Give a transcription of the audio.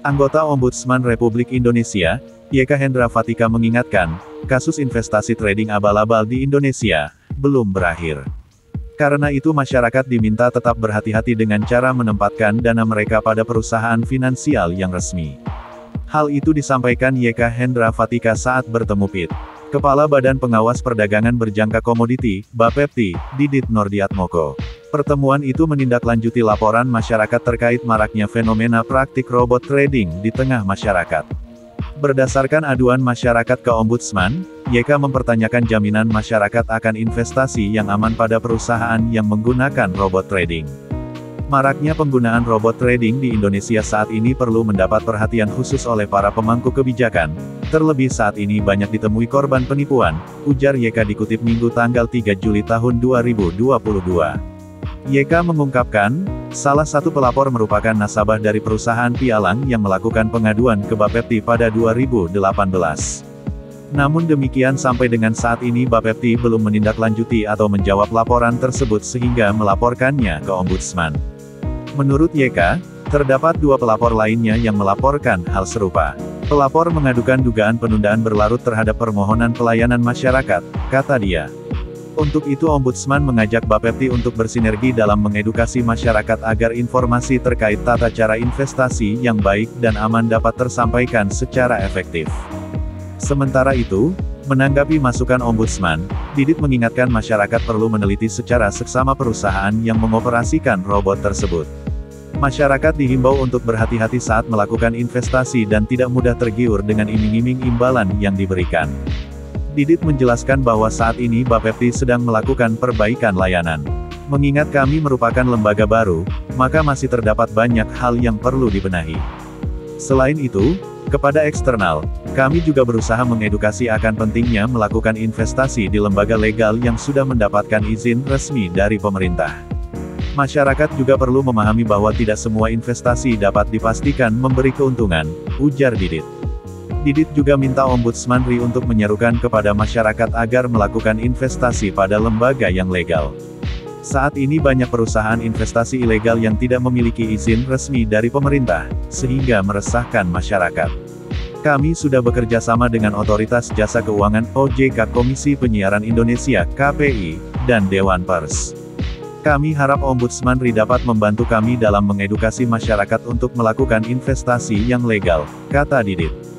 Anggota Ombudsman Republik Indonesia, YK Hendra Fatika mengingatkan, kasus investasi trading abal-abal di Indonesia belum berakhir. Karena itu masyarakat diminta tetap berhati-hati dengan cara menempatkan dana mereka pada perusahaan finansial yang resmi. Hal itu disampaikan YK Hendra Fatika saat bertemu PIT, Kepala Badan Pengawas Perdagangan Berjangka Komoditi, Bapepti, Didit Nordiatmoko. Pertemuan itu menindaklanjuti laporan masyarakat terkait maraknya fenomena praktik robot trading di tengah masyarakat. Berdasarkan aduan masyarakat ke Ombudsman, YK mempertanyakan jaminan masyarakat akan investasi yang aman pada perusahaan yang menggunakan robot trading. Maraknya penggunaan robot trading di Indonesia saat ini perlu mendapat perhatian khusus oleh para pemangku kebijakan, terlebih saat ini banyak ditemui korban penipuan, ujar YK dikutip Minggu tanggal 3 Juli tahun 2022. YK mengungkapkan, salah satu pelapor merupakan nasabah dari perusahaan pialang yang melakukan pengaduan ke Bapepti pada 2018. Namun demikian sampai dengan saat ini Bapepti belum menindaklanjuti atau menjawab laporan tersebut sehingga melaporkannya ke Ombudsman. Menurut YK, terdapat 2 pelapor lainnya yang melaporkan hal serupa. Pelapor mengadukan dugaan penundaan berlarut terhadap permohonan pelayanan masyarakat, kata dia. Untuk itu Ombudsman mengajak Bapepti untuk bersinergi dalam mengedukasi masyarakat agar informasi terkait tata cara investasi yang baik dan aman dapat tersampaikan secara efektif. Sementara itu, menanggapi masukan Ombudsman, Didit mengingatkan masyarakat perlu meneliti secara seksama perusahaan yang mengoperasikan robot tersebut. Masyarakat dihimbau untuk berhati-hati saat melakukan investasi dan tidak mudah tergiur dengan iming-iming imbalan yang diberikan. Didit menjelaskan bahwa saat ini Bapepti sedang melakukan perbaikan layanan. Mengingat kami merupakan lembaga baru, maka masih terdapat banyak hal yang perlu dibenahi. Selain itu, kepada eksternal, kami juga berusaha mengedukasi akan pentingnya melakukan investasi di lembaga legal yang sudah mendapatkan izin resmi dari pemerintah. Masyarakat juga perlu memahami bahwa tidak semua investasi dapat dipastikan memberi keuntungan, ujar Didit. Didit juga minta Ombudsman RI untuk menyerukan kepada masyarakat agar melakukan investasi pada lembaga yang legal. Saat ini banyak perusahaan investasi ilegal yang tidak memiliki izin resmi dari pemerintah, sehingga meresahkan masyarakat. Kami sudah bekerja sama dengan Otoritas Jasa Keuangan (OJK), Komisi Penyiaran Indonesia (KPI), dan Dewan Pers. Kami harap Ombudsman RI dapat membantu kami dalam mengedukasi masyarakat untuk melakukan investasi yang legal, kata Didit.